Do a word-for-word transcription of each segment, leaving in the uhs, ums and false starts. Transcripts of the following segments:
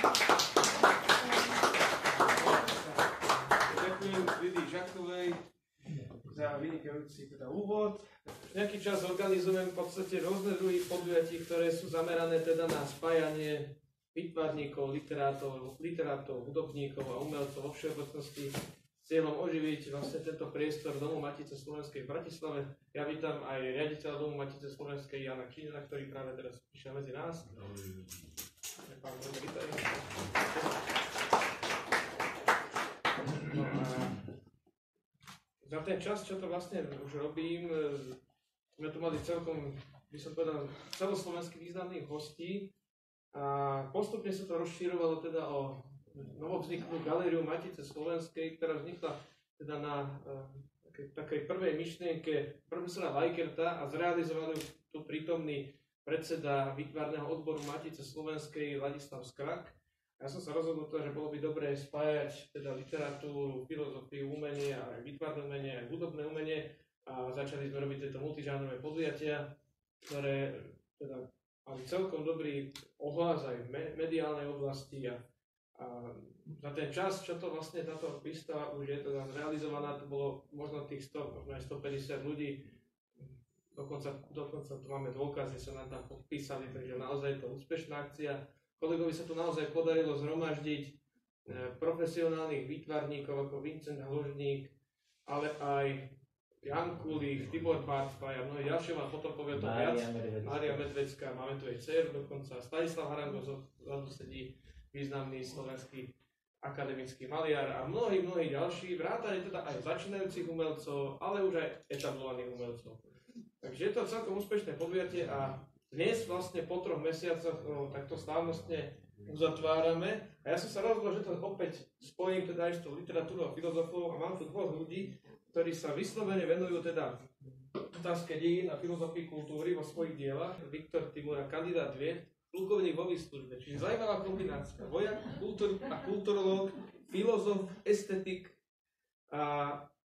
Ďakujem Lidii Žakovej za vynikajúci teda úvod. Nejaký čas organizujem v podstate rôzne druhy podujatí, ktoré sú zamerané teda na spájanie výtvarníkov, literátov, literátov, hudobníkov a umelcov vo všeobecnosti s cieľom oživiť vlastne tento priestor Domu Matice Slovenskej v Bratislave. Ja vítam aj riaditeľa Domu Matice Slovenskej Jana Kínina, ktorý práve teraz prišiel medzi nás. Pán Bože, vítaj. No a za ten čas, čo to vlastne už robím, sme tu mali celkom, by som povedal, celoslovensky významných hostí a postupne sa to rozšírovalo teda o novovzniklú galériu Matice Slovenskej, ktorá vznikla teda na uh, takej, takej prvej myšlienke profesora Vajkerta a zrealizoval ju tu prítomný predseda výtvarného odboru Matice Slovenskej Ladislav Skrak. Ja som sa rozhodol, že bolo by dobré spájať teda literatúru, filozofiu, umenie, aj výtvarné umenie, aj hudobné umenie a začali sme robiť tieto multižánrové podujatia, ktoré teda mali celkom dobrý ohlas aj v mediálnej oblasti a, a za ten čas, čo to vlastne táto výstava už je teda zrealizovaná, to bolo možno tých sto, možno aj stopäťdesiat ľudí. Dokonca, dokonca tu máme dôkazy, sa nám tam podpísali, takže naozaj je to úspešná akcia. Kolegovi sa tu naozaj podarilo zhromaždiť e, profesionálnych výtvarníkov ako Vincent Hložník, ale aj Jan Kulík, Tibor Bartfaj a mnohí ďalšie, a potom povie to viac. Mária Medvecká, máme tu aj dceru dokonca, Stanislav Harango, zadu sedí významný slovenský akademický maliar a mnohí, mnohí ďalší, vrátane teda aj začínajúcich umelcov, ale už aj etablovaných umelcov. Takže je to celkom úspešné podujatie a dnes vlastne po troch mesiacoch no, takto slávnostne uzatvárame. A ja som sa rozhodol, že to opäť spojím teda aj s tou literatúrou a filozofiou a mám tu dvoch ľudí, ktorí sa vyslovene venujú teda otázke dejín a filozofii kultúry vo svojich dielach. Viktor Timura, kandidát vied, plukovník vo výslužbe, čiže zaujímavá kombinácia. Vojak, kultúr a kulturológ, filozof, estetik a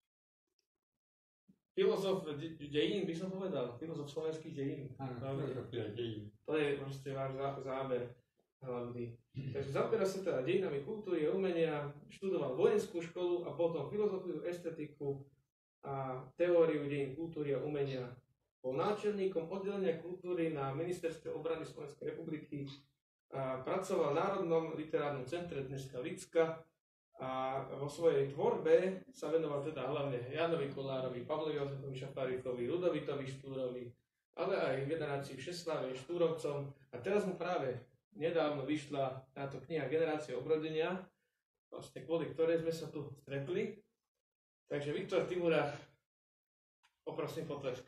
filozof dejín, by som povedal, filozof slovenských dejín. Áno, dejín. To je proste váš záber hlavný. Takže zaoberá sa teda dejinami kultúry a umenia, študoval vojenskú školu a potom filozofiu, estetiku a teóriu dejín kultúry a umenia. Bol náčelníkom oddelenia kultúry na Ministerstve obrany Slovenskej republiky, a pracoval v Národnom literárnom centre, dneska Lidska, a vo svojej tvorbe sa venoval teda hlavne Jánovi Kolárovi, Pavlovi Jozefovi Šafárikovi, Ludovitovi Štúrovi, ale aj generácii Všeslavej Štúrovcom. A teraz mu práve nedávno vyšla táto kniha Generácia obrodenia, vlastne kvôli ktorej sme sa tu stretli. Takže Viktor Timura, poprosím potlesk.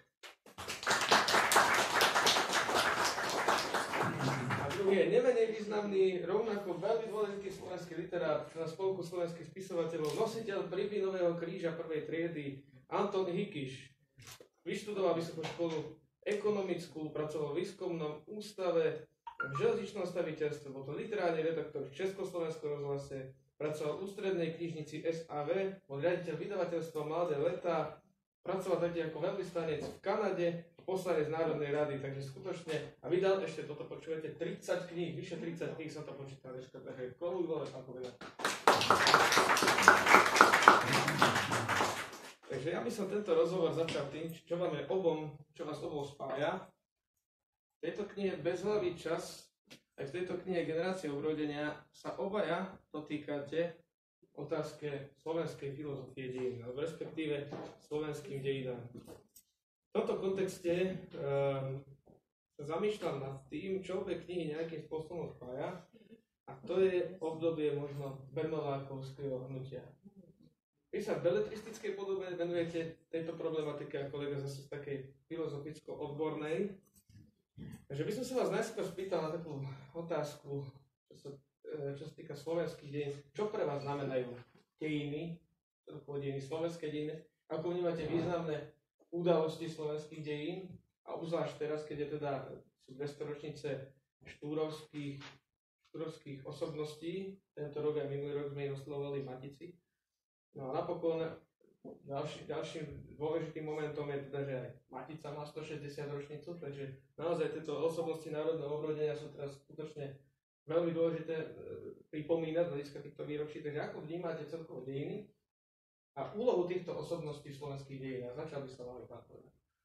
Druhý je nemenej významný, rovnako veľmi dôležitý slovenský literát na Spolku slovenských spisovateľov, nositeľ Pribinového kríža prvej triedy, Anton Hikiš. Vyštudoval vysokú školu ekonomickú, pracoval v výskumnom ústave, v železničnom staviteľstve, bol to literárny redaktor v Československom rozhlase, pracoval v ústrednej knižnici es á vé, bol riaditeľ vydavateľstva Mladé letá, pracoval taktiež ako veľvyslanec v Kanade, poslanec Národnej rady, takže skutočne, a vydal ešte toto, počujete, tridsať kníh, vyše tridsať kníh som to počítal dneska, takže koľu dole, pán povedal. Takže ja by som tento rozhovor začal tým, čo vám je obom, čo vás obom spája. V tejto knihe Bezhlavý čas, aj v tejto knihe Generácie obrodenia sa obaja dotýkate otázke slovenskej filozofie dejín, alebo respektíve slovenským dejinám. V tomto kontexte um, sa zamýšľam nad tým, čo obe knihy nejakým spôsobom spája, a to je obdobie možno bernolákovského hnutia. Vy sa v beletristickej podobe venujete tejto problematike a kolega zase z takej filozoficko-odbornej. Takže by som sa vás najskôr spýtal na takú otázku, čo sa, čo sa týka slovenských dejín. Čo pre vás znamenajú dejiny, dejiny, slovenské dejiny? Ako vnímate významné udalosti slovenských dejín, a obzvlášť teraz, keď je teda sú dvestoročnice štúrovských, štúrovských osobností, tento rok aj minulý rok sme ich oslovovali v Matici. No a napokon ďalší, ďalším dôležitým momentom je teda, že aj Matica má stošesťdesiat ročnicu, takže naozaj tieto osobnosti národného obrodenia sú teraz skutočne veľmi dôležité e, pripomínať z hľadiska týchto výročí. Takže ako vnímate celkovo dejiny a úlohu týchto osobností v slovenských dejinách? Začal by sa mali pán kolega.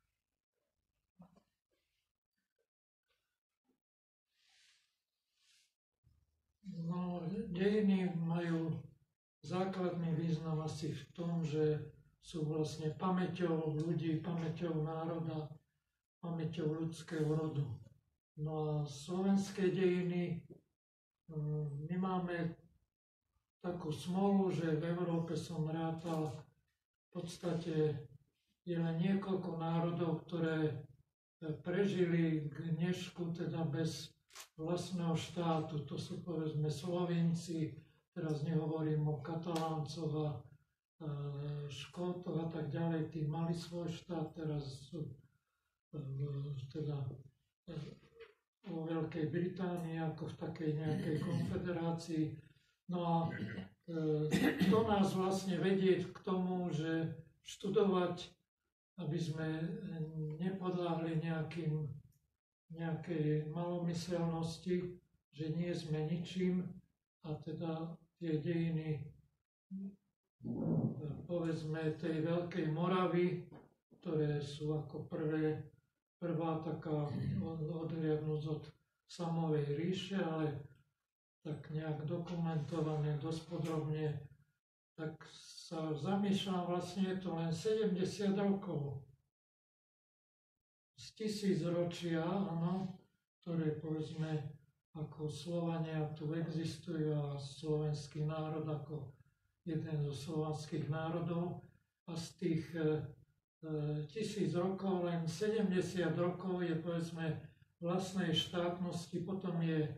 No, dejiny majú základný význam asi v tom, že sú vlastne pamäťou ľudí, pamäťou národa, pamäťou ľudského rodu. No a slovenské dejiny, my máme takú smolu, že v Európe som rátal, v podstate je len niekoľko národov, ktoré prežili k dnešku teda bez vlastného štátu. To sú povedzme Slovinci, teraz nehovorím o Kataláncoch a Škótoch a tak ďalej, tí mali svoj štát, teraz sú teda vo Veľkej Británii ako v takej nejakej konfederácii. No a to nás vlastne vedie k tomu, že študovať, aby sme nepodľahli nejakým, nejakej malomyselnosti, že nie sme ničím a teda tie dejiny, povedzme, tej Veľkej Moravy, ktoré sú ako prvé, prvá taká odhliadnúť od samovej ríše, ale tak nejak dokumentované dosť podrobne, tak sa zamýšľam, vlastne je to len sedemdesiat rokov z tisícročia, áno, ktoré povedzme ako Slovania tu existujú a slovenský národ ako jeden zo slovanských národov a z tých e, tisíc rokov len sedemdesiat rokov je povedzme vlastnej štátnosti, potom je e,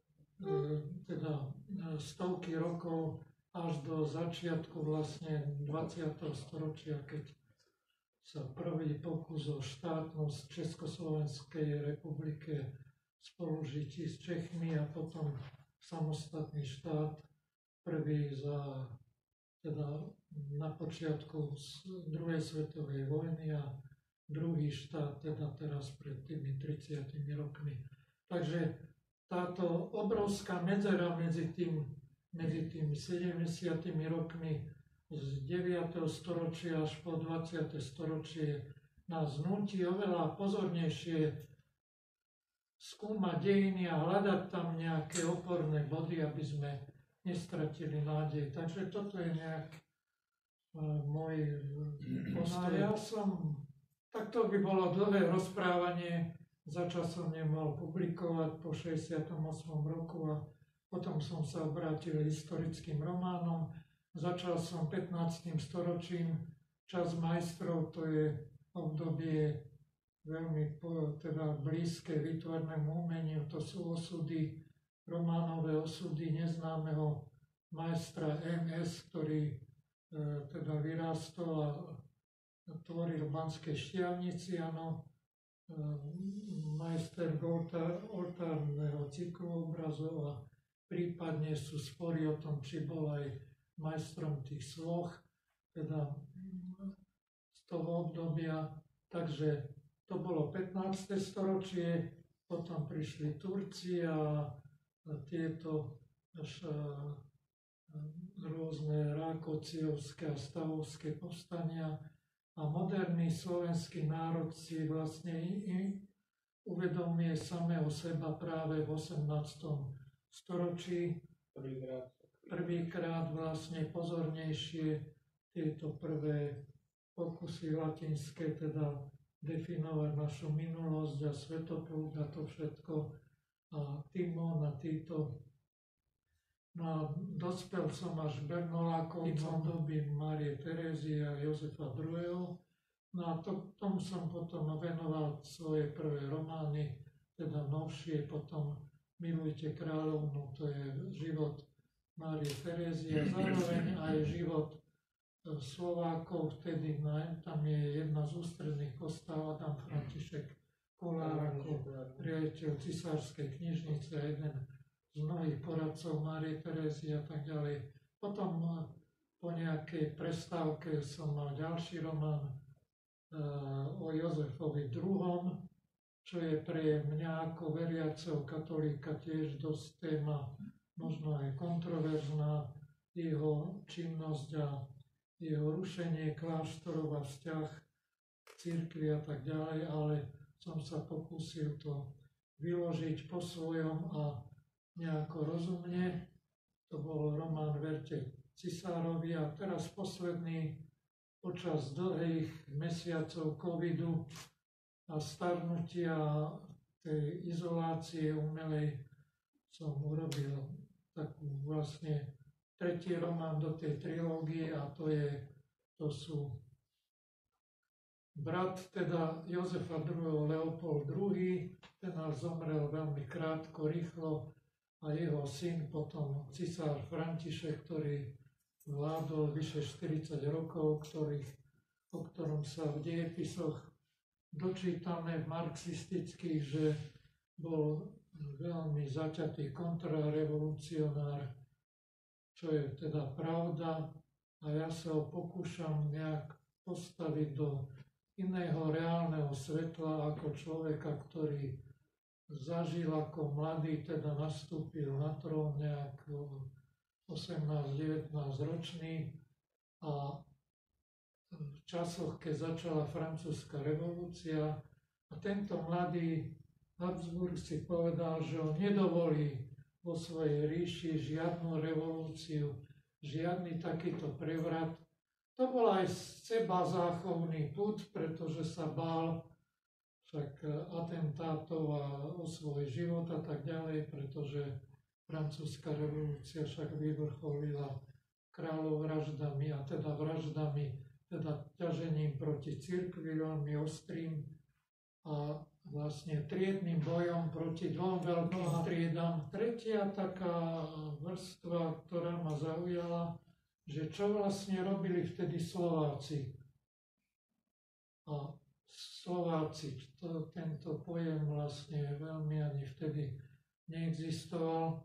teda stovky rokov až do začiatku vlastne dvadsiateho storočia, keď sa prvý pokus o štátnosť Československej republike spolužití s Čechmi a potom samostatný štát, prvý za, teda na počiatku druhej svetovej vojny a druhý štát teda teraz pred tými tridsiatimi rokmi. Takže táto obrovská medzera medzi tým, medzi tými sedemdesiatimi rokmi z deviateho storočia až po dvadsiate storočie nás nutí oveľa pozornejšie skúmať dejiny a hľadať tam nejaké oporné body, aby sme nestratili nádej. Takže toto je nejak uh, môj postoj. Ja som, tak to by bolo dlhé rozprávanie, začal som nemohol publikovať po šesťdesiatom ôsmom roku a potom som sa obrátil historickým románom. Začal som pätnástym storočím, Čas majstrov, to je obdobie veľmi teda blízke výtvarnému umeniu, to sú osudy, románové osudy neznámeho majstra em es, ktorý e, teda vyrástol a tvoril v Banskej Štiavnici, áno, e, majster oltárneho cyklu obrazov a prípadne sú spory o tom, či bol aj majstrom tých sloh, teda z toho obdobia. Takže to bolo pätnáste storočie, potom prišli Turci a tieto až rôzne rákociovské a stavovské povstania a moderný slovenský národ si vlastne uvedomuje samého seba práve v osemnástom storočí. Prvýkrát. Prvýkrát vlastne pozornejšie tieto prvé pokusy latinské, teda definovať našu minulosť a svetoplúd a to všetko a Timon a Tito. No a dospel som až Bernolákovcom doby Márie Terézie a Jozefa druhého. No a to, tomu som potom venoval svoje prvé romány, teda novšie, potom Milujte kráľovnu, to je život Márie Terézie, zároveň aj život Slovákov, vtedy tam je jedna z ústredných postav, Adam František Kolár ako riaditeľ Cisárskej knižnice, jeden z mnohých poradcov Márie Terézie a tak ďalej. Potom po nejakej prestávke som mal ďalší román uh, o Jozefovi druhom. čo je pre mňa ako veriaceho katolíka tiež dosť téma, možno aj kontroverzná, jeho činnosť a jeho rušenie kláštorov a vzťah k cirkvi a tak ďalej, ale som sa pokúsil to vyložiť po svojom a nejako rozumne. To bol román Verte cisárovi a teraz posledný počas dlhých mesiacov covidu a starnutia tej izolácie umelej som urobil takú vlastne tretí román do tej trilógie a to, je, to sú brat teda Jozefa druhého. Leopold druhý, ten zomrel veľmi krátko, rýchlo a jeho syn potom cisár František, ktorý vládol vyše štyridsať rokov, ktorých, o ktorom sa v dejepisoch dočítame marxistických, že bol veľmi zaťatý kontrarevolucionár, čo je teda pravda a ja sa ho pokúšam nejak postaviť do iného reálneho svetla ako človeka, ktorý zažil ako mladý, teda nastúpil na trón nejak osemnásť devätnásť ročný a v časoch, keď začala francúzska revolúcia a tento mladý Habsburg si povedal, že on nedovolí vo svojej ríši žiadnu revolúciu, žiadny takýto prevrat. To bol aj seba záchovný pud, pretože sa bál však atentátov a o svoj život a tak ďalej, pretože francúzska revolúcia však vyvrcholila kráľovraždami a teda vraždami, teda ťažením proti cirkvi veľmi ostrým a vlastne triednym bojom proti dvom veľkým triedam. Tretia taká vrstva, ktorá ma zaujala, že čo vlastne robili vtedy Slováci. A Slováci, to, tento pojem vlastne veľmi ani vtedy neexistoval.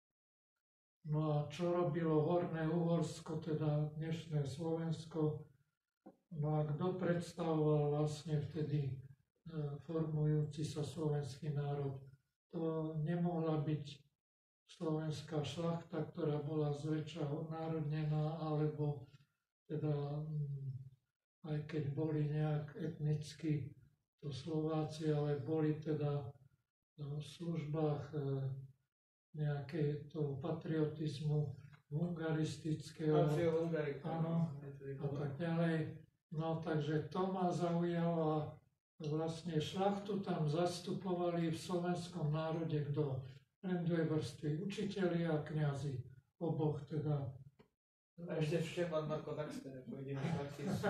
No a čo robilo Horné Uhorsko, teda dnešné Slovensko, no a kto predstavoval vlastne vtedy e, formujúci sa slovenský národ. To nemohla byť slovenská šlachta, ktorá bola zväčša odnárodnená, alebo teda aj keď boli nejak etnicky to Slováci, ale boli teda v službách nejakého toho patriotizmu hungaristického, áno, a tak ďalej. No takže to ma zaujalo a vlastne šlachtu tam zastupovali v slovenskom národe kto? Len dve vrstvy, učitelia a kňazi, oboch teda. A ešte Štefan Marko Taxter, ako jediný šlachtic.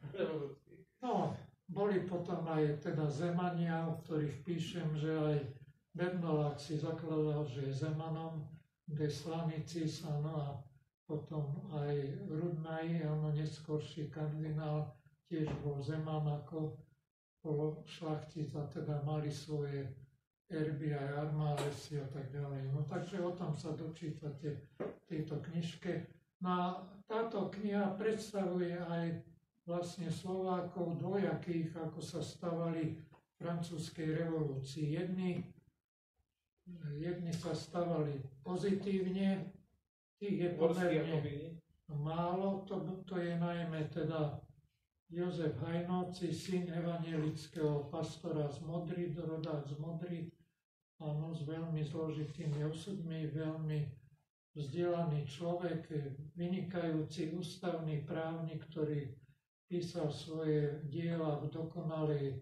No, boli potom aj teda Zemania, o ktorých píšem, že aj Bernolák si zakladal, že je Zemanom, kde Slanicis, áno, a potom aj Rudnaj, áno, neskorší kardinál, tiež bol Zeman ako bol šlachtic a teda mali svoje erby aj armálesy a tak ďalej. No takže o tom sa dočítate v tejto knižke. No a táto kniha predstavuje aj vlastne Slovákov dvojakých, ako sa stavali v francúzskej revolúcii. Jedni, jedni sa stavali pozitívne, tých je pomerne málo, to, to je najmä teda Jozef Hajnovci, syn evangelického pastora z Modry, rodák z Modry, áno, s veľmi zložitými osudmi, veľmi vzdelaný človek, vynikajúci ústavný právnik, ktorý písal svoje diela v dokonalej e,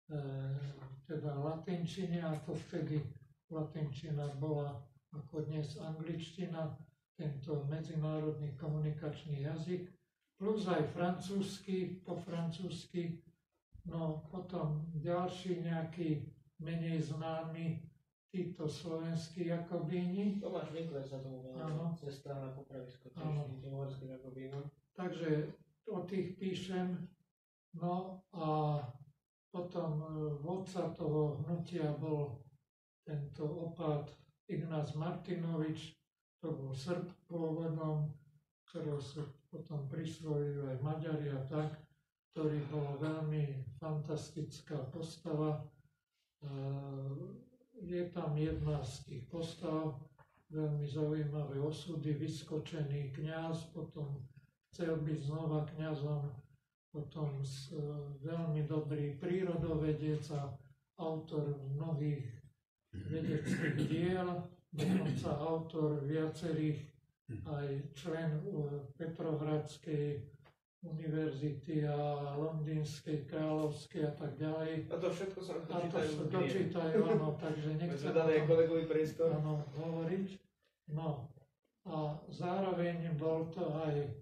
teda latinčine, ako vtedy latinčina bola ako dnes angličtina, tento medzinárodný komunikačný jazyk, plus aj francúzsky, po francúzsky, no potom ďalší nejaký menej známy, títo slovenskí Jakobíni. Tomáš Winkler sa tomu venuje, cesta na popravisko, tiež tým uhorským Jakobínom. Takže o tých píšem. No a potom vodca toho hnutia bol tento opát Ignác Martinovič, to bol Srb pôvodom, ktorého sa potom prisvojili aj Maďari a tak, ktorý bol veľmi fantastická postava. Je tam jedna z tých postav, veľmi zaujímavé osudy, vyskočený kňaz, potom chcel byť znova kňazom, potom veľmi dobrý prírodovedec a autor mnohých vedeckých diel, dokonca autor viacerých, aj člen Petrohradskej univerzity a Londýnskej, Kráľovskej a tak ďalej. A to všetko sa A to sa dočítajú, áno, takže nechcem o tom áno, hovoriť. No a zároveň bol to aj e,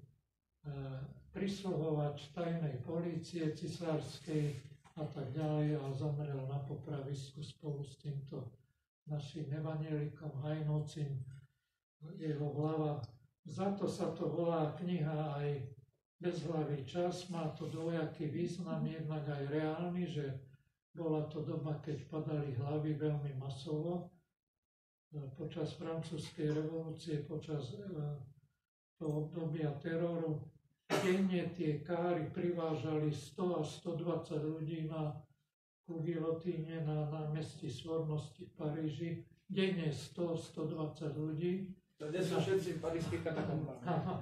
prisluhovač tajnej polície cisárskej a tak ďalej a zomrel na popravisku spolu s týmto našim evanjelikom Hajnovcim, jeho hlava. Za to sa to volá kniha aj Bezhlavý čas, má to dvojaký význam, jednak aj reálny, že bola to doba, keď padali hlavy veľmi masovo. Počas francúzskej revolúcie, počas toho obdobia teroru, denne tie káry privážali sto až stodvadsať ľudí na ku gilotíne na námestí Svornosti v Paríži. Denne sto až stodvadsať ľudí. No dnes sú všetci v parížských katakombách.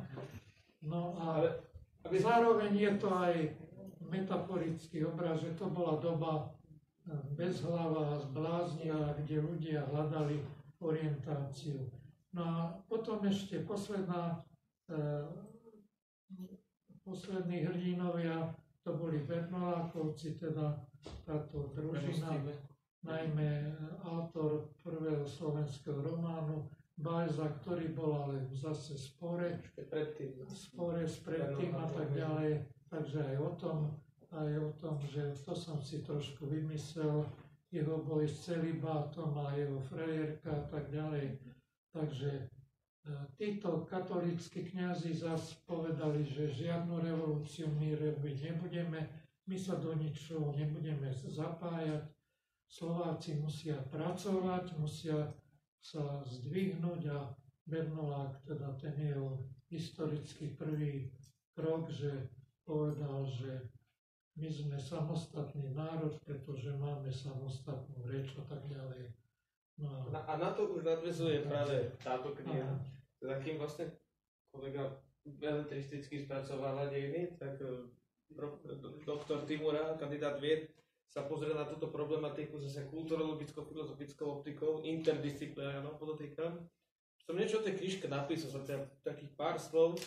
No a zároveň je to aj metaforický obraz, že to bola doba bezhlava a zbláznia, kde ľudia hľadali orientáciu. No a potom ešte posledná, e, poslední hrdinovia, to boli Bernolákovci, teda táto družina, najmä autor prvého slovenského románu, Bajza, ktorý bol ale zase v spore, spore s predtým a tak ďalej. Takže aj o tom, aj o tom, že to som si trošku vymyslel, jeho boj s celibátom a jeho frajerka a tak ďalej. Takže títo katolícki kňazi zase povedali, že žiadnu revolúciu my robiť nebudeme, my sa do ničoho nebudeme zapájať, Slováci musia pracovať, musia sa zdvihnúť a Bernolák, teda ten jeho historický prvý krok, že povedal, že my sme samostatný národ, pretože máme samostatnú reč a tak ďalej. No a, a na to už nadväzuje práve táto kniha. Teda kým vlastne kolega beletristicky spracováva dejiny, tak doktor Timura, kandidát vied, sa pozrie na túto problematiku zase kulturologicko-filozofickou optikou, interdisciplinárnou, podotýkam. Som niečo o tej knižke napísal, som teda takých pár slov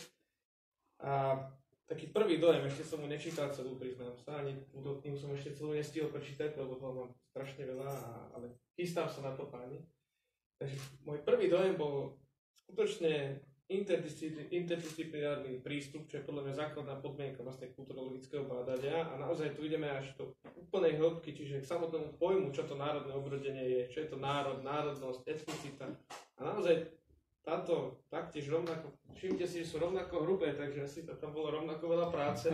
a taký prvý dojem, ešte som mu nečítal celú, priznám sa, ani túto knihu som ešte celú nestihol prečítať, lebo toho mám strašne veľa, ale chystám sa na to, páni. Takže môj prvý dojem bol skutočne interdisciplinárny prístup, čo je podľa mňa základná podmienka vlastne kulturologického bádania a naozaj tu ideme až do úplnej hĺbky, čiže k samotnému pojmu, čo to národné obrodenie je, čo je to národ, národnosť, etnicita a naozaj táto taktiež rovnako, všimte si, že sú rovnako hrubé, takže asi to tam bolo rovnako veľa práce,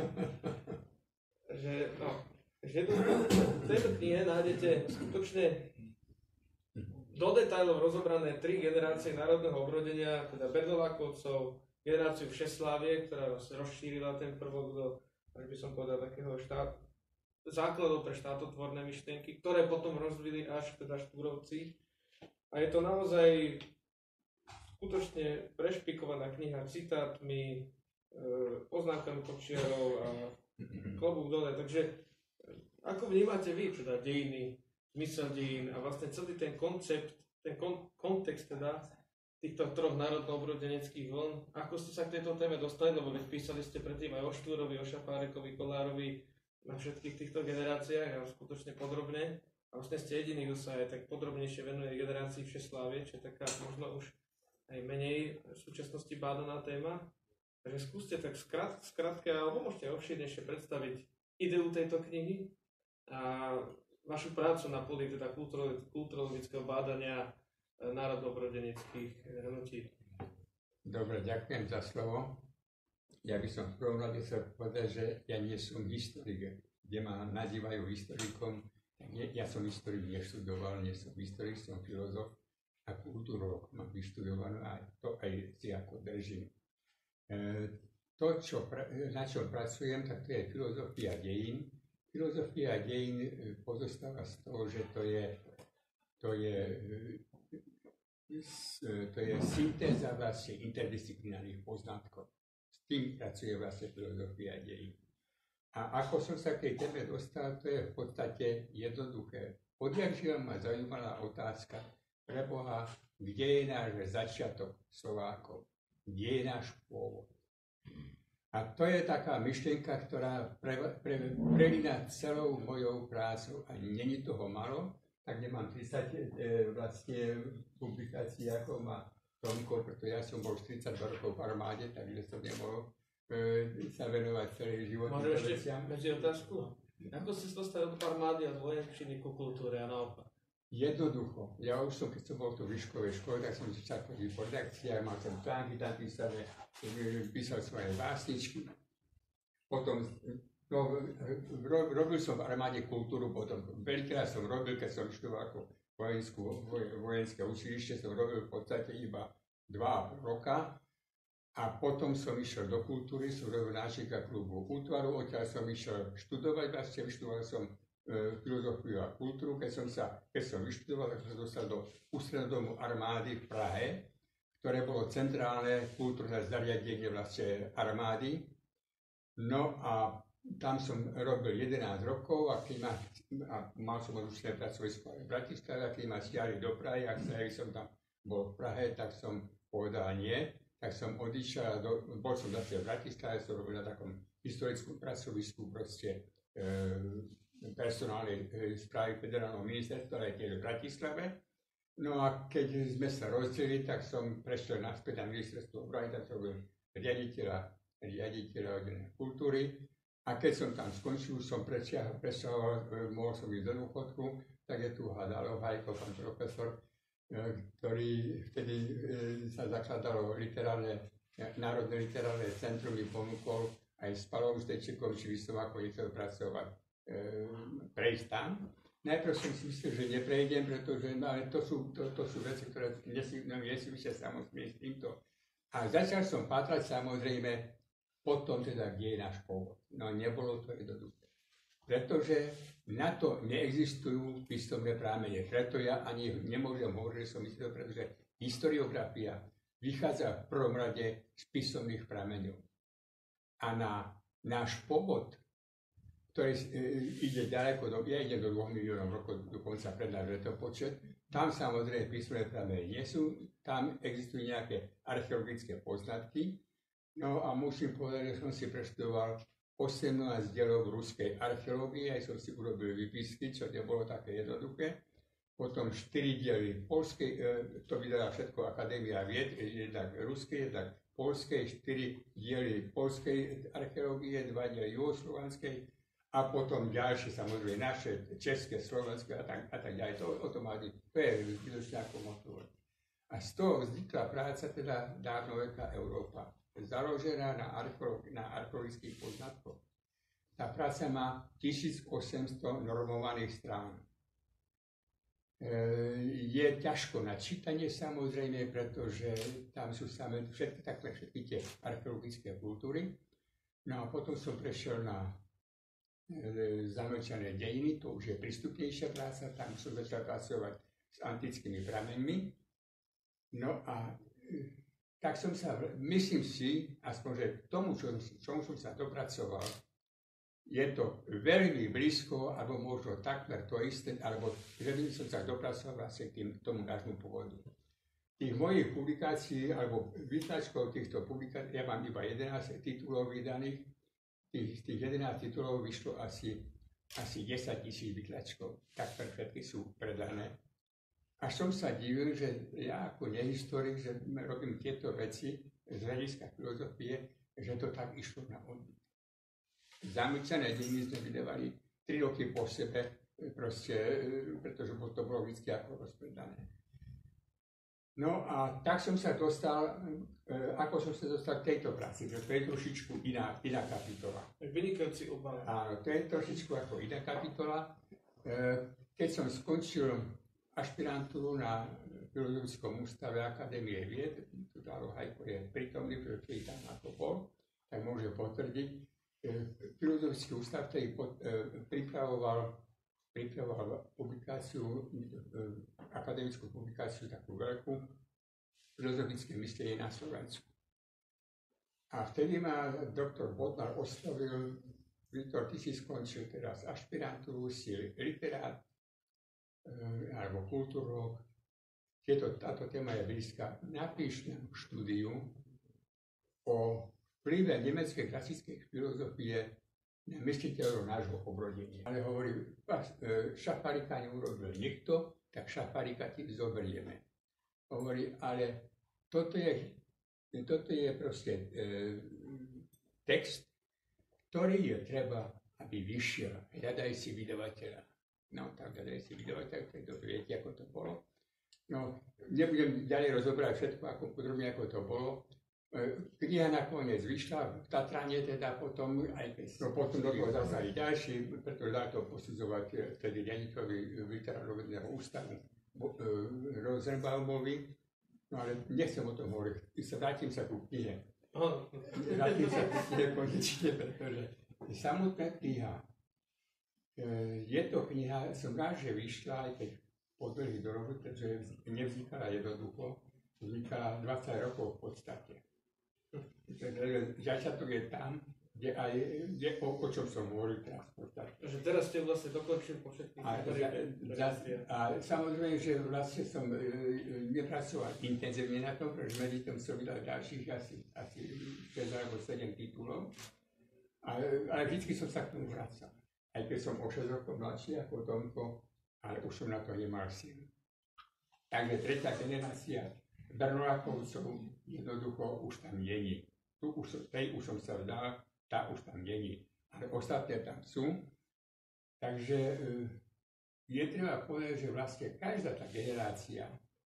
že no, že v tejto knihe nájdete skutočne do detailov rozobrané tri generácie národného obrodenia, teda Bernolákovcov, generáciu Všeslávie, ktorá rozšírila ten prvok do, až by som povedal, takého štát, základov pre štátotvorné myšlienky, ktoré potom rozvili až teda Štúrovci. A je to naozaj skutočne prešpikovaná kniha citátmi, e, poznámkami počiarov a klobúk dole. Takže ako vnímate vy, teda dejiny, zmysel dejín a vlastne celý ten koncept, ten kon, kontext teda týchto troch národno-obrodeneckých vln. Ako ste sa k tejto téme dostali, lebo veď písali ste predtým aj o Štúrovi, o Šafárekovi, Kolárovi, na všetkých týchto generáciách a skutočne podrobne. A vlastne ste jediný, kto sa aj tak podrobnejšie venuje generácii Všeslávie, čo je taká možno už aj menej v súčasnosti bádaná téma. Takže skúste tak skrát, skrátke, alebo môžete obšírnejšie predstaviť ideu tejto knihy a vašu prácu na poli teda kulturologického bádania národno-obrodeneckých hnutí. Dobre, ďakujem za slovo. Ja by som v prvom rade chcel povedať, že ja nie som historik, kde ma nazývajú historikom. Ja som historik neštudoval, nie som historik, som filozof a kultúrolog. Mám vyštudované a to aj si ako držím. E, to, čo, na čom pracujem, tak to je filozofia dejín. filozofia dejín pozostáva z toho, že to je, to je, to je syntéza vlastne interdisciplinárnych poznatkov. S tým pracuje vlastne filozofia dejín. A ako som sa k tej téme dostal, to je v podstate jednoduché. Odjakžiaľ ma zaujímala otázka pre Boha, kde je náš začiatok Slovákov, kde je náš pôvod. A to je taká myšlienka, ktorá pre, pre, prelína celou mojou prácou a není toho malo, tak nemám tridsať e, vlastne publikácií, ako má Tomko, pretože ja som bol štyridsaťdva rokov v armáde, takže som nemohol e, sa venovať celý život. Môžem ešte medzi otázku? Ako ste sa dostali od armády a z vojenčiny ku kultúre a naopak? Jednoducho. Ja už som, keď som bol tu v výškovej škole, tak som začal chodiť po redakciách, mal som články tam písané, písal som aj básničky. Potom no, ro, robil som v armáde kultúru, potom veľkrát som robil, keď som študoval ako vojenskú, vojenské učilište, som robil v podstate iba dva roka. A potom som išiel do kultúry, som robil náčelníka klubu útvaru, odtiaľ som išiel študovať, vlastne vyštudoval som e, filozofiu a kultúru. Keď som, sa, keď som vyštudoval, tak som sa dostal do ústredného domu armády v Prahe, ktoré bolo centrálne kultúrne zariadenie vlastne armády. No a tam som robil jedenásť rokov a, keď ma, a mal som odlučené pracovisko v Bratislave, a keď ma stiahli do Prahy, ak sa som tam bol v Prahe, tak som povedal nie. Tak som odišiel, do, bol som zase v Bratislave, som robil na takom historickom pracovisku proste e, personálnej e, správy federálneho ministerstva, ale tiež v Bratislave. No a keď sme sa rozdelili, tak som prešiel naspäť na ministerstvo obrany, tak som robil riaditeľa, riaditeľa oddelenia kultúry. A keď som tam skončil, som prešiel, prešiel, mohol som ísť do dôchodku, tak je tu Hadalov Hajko, pán profesor, ktorý vtedy sa zakladalo literárne, Národné literárne centrum, mi ponúkol aj s Palom Stečekom, či by som ako nechcel pracovať, e, prejsť tam. Najprv som si myslel, že neprejdem, pretože no, ale to, sú, to, to sú veci, ktoré nesúvisia no, samozrejme s týmto. A začal som pátrať samozrejme potom teda, kde je náš pôvod. No nebolo to jednoduché. Pretože na to neexistujú písomné prámene. Preto ja ani nemôžem hovoriť, že som myslel, pretože historiografia vychádza v prvom rade z písomných prameňov. A na náš pôvod, ktorý ide ďaleko, do, ja idem do dvoch miliónov rokov, dokonca prednáš letopočet, tam samozrejme písomné pramene nie sú, tam existujú nejaké archeologické poznatky. No a musím povedať, že som si preštudoval osemnásť dielov ruskej archeológie, aj som si urobil výpisky, čo nebolo také jednoduché. Potom štyri diely polskej, to vydala všetko Akadémia vied, jednak ruskej, jednak polskej, štyri diely polskej archeológie, dva diely juhoslovanskej a potom ďalšie, samozrejme naše, české, slovenské a tak, a tak ďalej. To, o tom máte, to je zbytočne ako motor. A z toho vznikla práca teda dávnoveká Európa, založená na, archeolog- na archeologických poznatkoch. Tá práca má tisícosemsto normovaných strán. E, je ťažko na čítanie samozrejme, pretože tam sú samé všetky, takhle všetky tie archeologické kultúry. No a potom som prešiel na e, zamlčané dejiny, to už je prístupnejšia práca, tam som začal pracovať s antickými prameňmi. No a e, tak som sa, myslím si, aspoň, že k tomu, čo, čomu som sa dopracoval, je to veľmi blízko, alebo možno takmer to isté, alebo že by som sa dopracoval vlastne k tým, tomu nášmu pôvodu. Tých mojich publikácií, alebo výtlačkov týchto publikácií, ja mám iba jedenásť titulov vydaných, tých, tých jedenásť titulov vyšlo asi, asi desať tisíc výtlačkov, takmer všetky sú predané. Až som sa divil, že ja ako nehistorik, že robím tieto veci z hľadiska filozofie, že to tak išlo na odbyt. Zamlčané dejiny sme vydávali tri roky po sebe, proste, pretože to bolo vždy ako rozpredané. No a tak som sa dostal, ako som sa dostal k tejto práci, že to je trošičku iná, iná kapitola. Vynikajúci obal. Áno, to je trošičku ako iná kapitola. Keď som skončil ašpirantúru na Filozofickom ústave Akadémie vied, tu Hajko je prítomný, pretože tam ako bol, tak môže potvrdiť, Filozofický ústav, ktorý pod, e, pripravoval, pripravoval publikáciu, e, akademickú publikáciu, takú veľkú, filozofické myslenie na Slovensku. A vtedy ma doktor Bodnar oslovil: Viktor, ty si skončil teraz ašpirantúru, si literát e, alebo kultúrolog. Táto téma je blízka. Napíš nám štúdiu o vplyve nemeckej klasickej filozofie na mysliteľov nášho obrodenia. Ale hovorí, Šafarika neurobil nikto, tak Šafarika tým zoberieme. Hovorí, ale toto je, toto je proste e, text, ktorý je treba, aby vyšiel. Hľadaj si vydavateľa. No, tak hľadaj si vydavateľa, ktorý to viete, ako to bolo. No, nebudem ďalej rozobrať všetko, ako podrobne, ako to bolo. Kniha nakoniec vyšla, v Tatrane teda potom, aj keď no, potom do toho zasali ďalší, pretože dá to posudzovať vtedy riaditeľovi literárneho ústavu Rosenbaumovi. No ale nechcem o tom hovoriť, vrátim sa ku knihe. Vrátim sa ku knihe konečne, pretože samotná kniha, je to kniha, som rád, že vyšla, aj keď po dlhých dorobu, pretože nevznikala jednoducho, vznikala dvadsať rokov v podstate. Začiatok je tam, kde aj kde, o, o čom som hovoril teraz v podstate. Takže teraz ste vlastne dokončili po všetkých. A, a, a samozrejme, že vlastne som e, nepracoval intenzívne na tom, pretože medzi tom som vydal ďalších asi, asi šesť alebo sedem titulov, ale, ale vždy som sa k tomu vracal. Aj keď som o šesť rokov mladší ako Tomko, ale už som na to nemal síl. Takže tretia generácia Bernolákovcov jednoducho už tam není. Tu už, tej už som sa vzdal, tá už tam není. Ale ostatné tam sú. Takže je treba povedať, že vlastne každá tá generácia,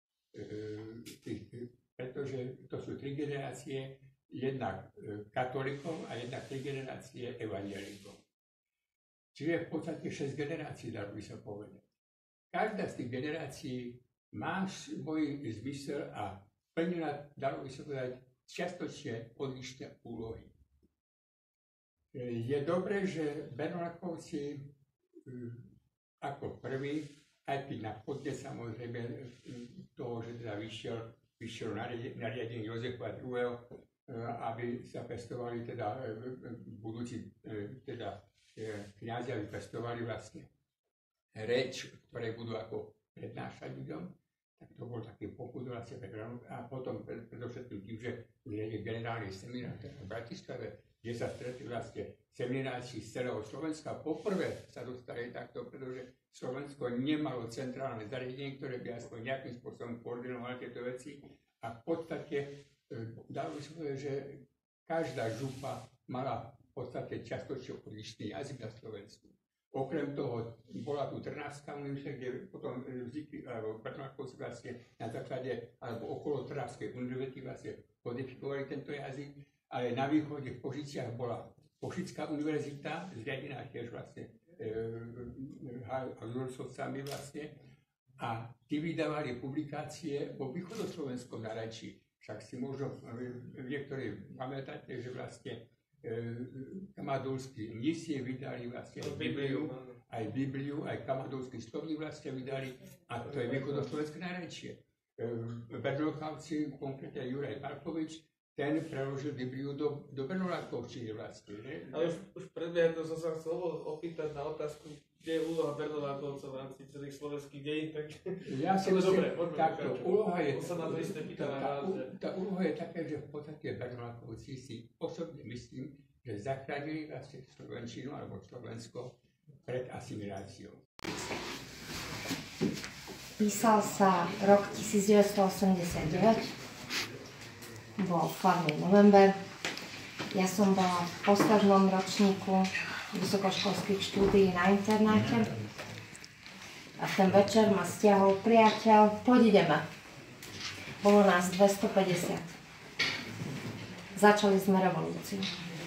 tých, pretože to sú tri generácie, jednak katolíkov a jednak tri generácie evanjelikov. Čiže v podstate šesť generácií, dalo by sa povedať. Každá z tých generácií má svoj zmysel a plnila, dalo by sa povedať, čiastočne odlišné úlohy. Je dobré, že Bernolákovci ako prvý, aj keď na podne samozrejme toho, že teda vyšiel, vyšiel nariadenie Jozefa druhého., aby sa pestovali teda budúci teda kňazi, aby pestovali vlastne reč, ktoré budú ako prednášať ľuďom, tak to bol taký pokus vlastne a potom predovšetkým tým, že je generálny seminár v Bratislave, kde sa stretli vlastne seminári z celého Slovenska. Poprvé sa dostali takto, pretože Slovensko nemalo centrálne zariadenie, ktoré by aspoň nejakým spôsobom koordinovalo tieto veci a v podstate dalo by sa povedať, že každá župa mala v podstate častočne odlišný jazyk na Slovensku. Okrem toho bola tu Trnavská univerzita, kde potom vznikli, alebo Bernolákovci vlastne na základe, alebo okolo Trnavskej univerzity vlastne kodifikovali tento jazyk, ale na východe v Košiciach bola Košická univerzita, zriadená tiež vlastne Hazurcovcami vlastne, a tí vydávali publikácie vo východoslovenskom narečí. Však si možno niektorí pamätáte, že vlastne kamadolskí mnísi vydali vlastne Bibliu, aj Bibliu, aj kamadolskí slovník vlastne vydali, a to je východoslovenské narečie. Bernolákovci, konkrétne Juraj Markovič, ten preložil Bibliu do, do Bernolákovčiny vlastne. Ne? Ale už, už predbieham, to som sa chcel opýtať na otázku, kde je úloha Bernolákovcov v rámci celých slovenských dejín, tak ja si myslím, takto, úloha je, sa na to isté pýta na tá, rád, že... tá úloha je taká, že v podstate Bernolákovci si osobne myslím, že zachránili vlastne Slovenčinu alebo Slovensko pred asimiláciou. Písal sa rok devätnásťstoosemdesiatdeväť, bol chladný november. Ja som bola v poslednom ročníku vysokoškolských štúdií na internáte a v ten večer ma stiahol priateľ, poď ideme. Bolo nás dvestopäťdesiat. Začali sme revolúciu.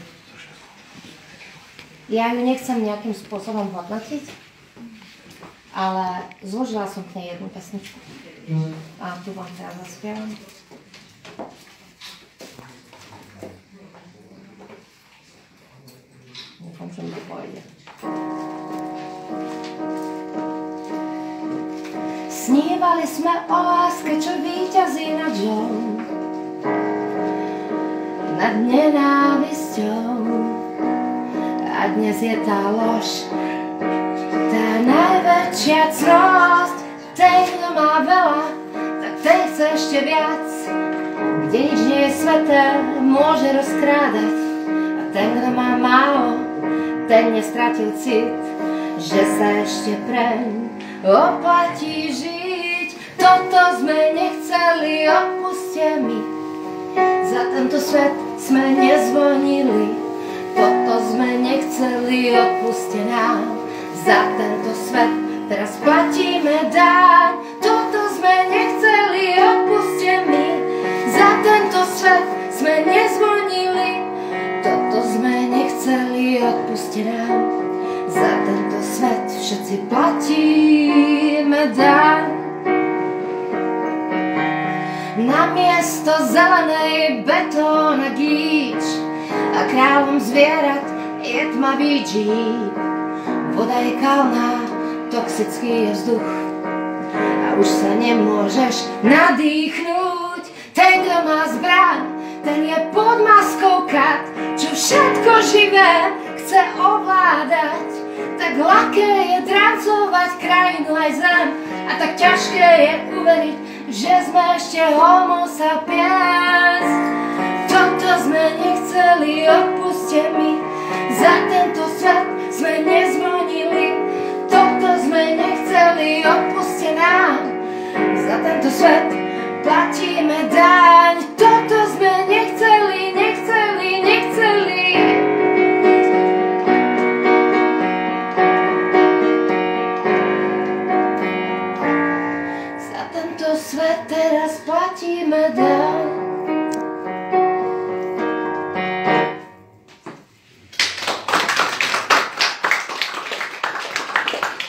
Ja ju nechcem nejakým spôsobom hodnotiť, ale zložila som k nej jednu pesničku. A tu vám teraz zaspievam. pôjde. Snívali sme o láske, čo víťazí nad žou, nad nenávisťou. A dnes je tá lož, tá najväčšia cnosť. Ten, kto má veľa, tak ten chce ešte viac. Kde nič nie je sveté, môže rozkrádať. A ten, kto má málo, ten nestratil cit, že sa ešte preň oplatí žiť. Toto sme nechceli, odpuste mi. Za tento svet sme nezvonili. Toto sme nechceli, odpuste nám. Za tento svet teraz platíme daň. Toto sme nechceli, odpuste mi. Za tento svet sme nezvonili. Toto sme nechceli, odpuste nám. Za tento svet všetci platíme daň. Namiesto zelenej betóna gíč a kráľom zvierat je tmavý džíp. Voda je kalná, toxický je vzduch a už sa nemôžeš nadýchnúť. Ten, kto má zbraň, ten je pod maskou kat, čo všetko živé chce ovládať. Tak ľahké je drancovať krajinu aj zem a tak ťažké je uveriť, že sme ešte homo sapiens. Toto sme nechceli, odpuste mi. Za tento svet sme nezvonili. Toto sme nechceli, odpuste nám. Za tento svet platíme daň. Toto sme nechceli, nechceli, nechceli. Za tento svet teraz platíme daň.